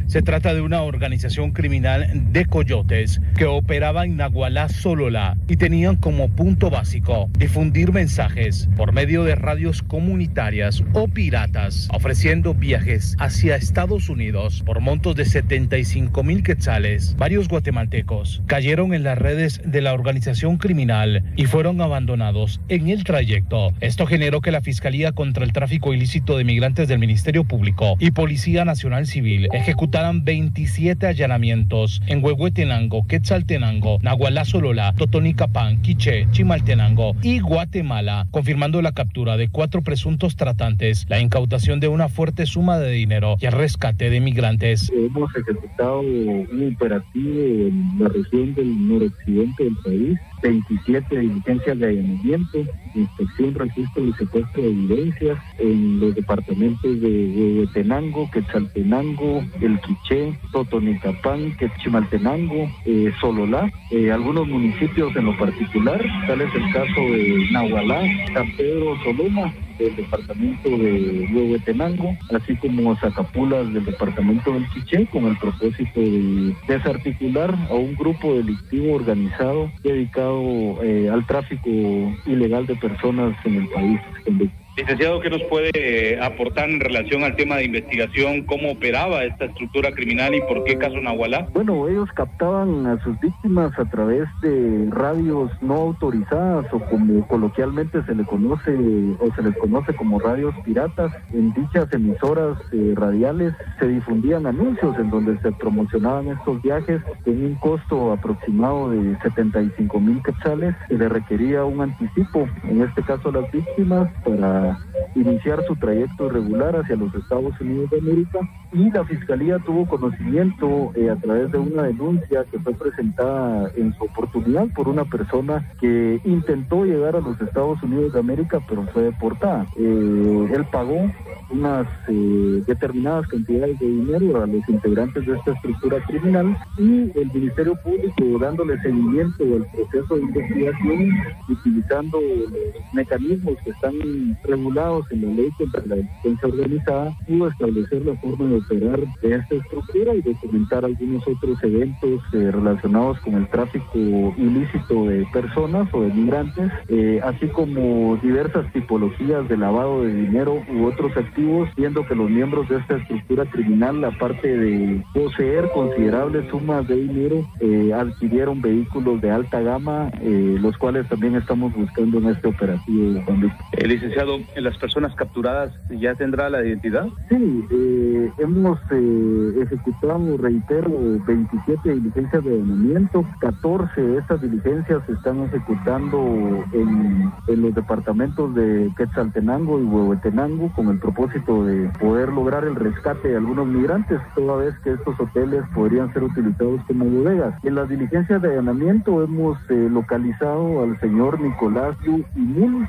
Se trata de una organización criminal de coyotes que operaba en Nagualá, Sololá, y tenían como punto básico difundir mensajes por medio de radios comunitarias o piratas, ofreciendo viajes hacia Estados Unidos por montos de 75,000 quetzales. Varios guatemaltecos cayeron en las redes de la organización criminal y fueron abandonados en el trayecto. Esto generó que la Fiscalía contra el Tráfico Ilícito de Migrantes del Ministerio Público y Policía Nacional Civil ejecutaran 27 allanamientos en Huehuetenango, Quetzaltenango, Nagualá, Sololá, Totonicapán, Quiché, Chimaltenango y Guatemala, confirmando la captura de 4 presuntos tratantes, la incautación de una fuerte suma de dinero y el rescate de migrantes. Hemos ejecutado un operativo en la región del noroccidente del país, 27 diligencias de allanamiento, inspección, registro y secuestro de evidencias en los departamentos de Huehuetenango, Quetzaltenango, El Quiché, Totonicapán, Chimaltenango, Sololá, algunos municipios en lo particular, tal es el caso de Nagualá, San Pedro, Soloma, del departamento de Huehuetenango, así como Zacapulas del departamento del Quiché, con el propósito de desarticular a un grupo delictivo organizado dedicado al tráfico ilegal de personas en el país. Licenciado, ¿qué nos puede aportar en relación al tema de investigación? ¿Cómo operaba esta estructura criminal y por qué caso Nagualá? Bueno, ellos captaban a sus víctimas a través de radios no autorizadas o como coloquialmente se les conoce como radios piratas. En dichas emisoras radiales se difundían anuncios en donde se promocionaban estos viajes con un costo aproximado de 75,000 quetzales. Se le requería un anticipo, en este caso a las víctimas, para iniciar su trayecto irregular hacia los Estados Unidos de América, y la Fiscalía tuvo conocimiento a través de una denuncia que fue presentada en su oportunidad por una persona que intentó llegar a los Estados Unidos de América pero fue deportada. Él pagó unas determinadas cantidades de dinero a los integrantes de esta estructura criminal, y el Ministerio Público, dándole seguimiento al proceso de investigación, utilizando los mecanismos que están regulados en la ley contra la delincuencia organizada, pudo establecer la forma de operar de esta estructura y documentar algunos otros eventos relacionados con el tráfico ilícito de personas o de migrantes, así como diversas tipologías de lavado de dinero u otros activos, viendo que los miembros de esta estructura criminal, aparte de poseer considerables sumas de dinero, adquirieron vehículos de alta gama, los cuales también estamos buscando en este operativo. Licenciado, ¿las personas capturadas ya tendrá la identidad? Sí, hemos ejecutado, reitero, 27 diligencias de allanamiento. 14 de estas diligencias se están ejecutando en los departamentos de Quetzaltenango y Huehuetenango, con el propósito de poder lograr el rescate de algunos migrantes, toda vez que estos hoteles podrían ser utilizados como bodegas. En las diligencias de allanamiento hemos localizado al señor Nicolás Yu Imul,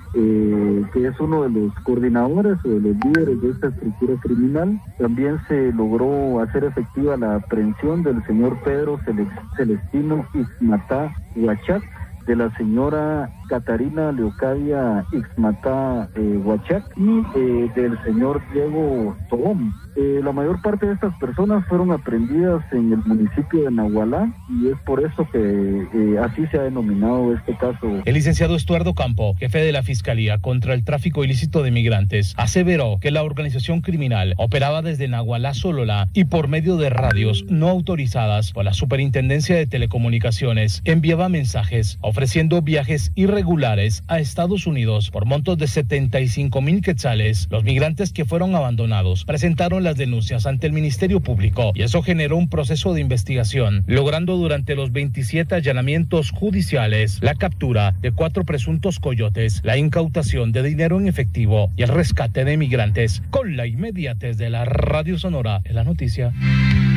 que es uno de los coordinadores o de los líderes de esta estructura criminal. También se logró hacer efectiva la aprehensión del señor Pedro Celestino Ixmatá Huachac, de la señora Catarina Leocadia Ixmatá Huachac y del señor Diego Tobón. La mayor parte de estas personas fueron aprehendidas en el municipio de Nagualá, y es por eso que así se ha denominado este caso. El licenciado Estuardo Campo, jefe de la Fiscalía contra el Tráfico Ilícito de Migrantes, aseveró que la organización criminal operaba desde Nagualá, Sololá, y por medio de radios no autorizadas por la Superintendencia de Telecomunicaciones enviaba mensajes ofreciendo viajes irregulares a Estados Unidos por montos de 75,000 quetzales. Los migrantes que fueron abandonados presentaron las denuncias ante el Ministerio Público, y eso generó un proceso de investigación, logrando durante los 27 allanamientos judiciales la captura de 4 presuntos coyotes, la incautación de dinero en efectivo y el rescate de migrantes. Con la inmediatez de la Radio Sonora, en la noticia.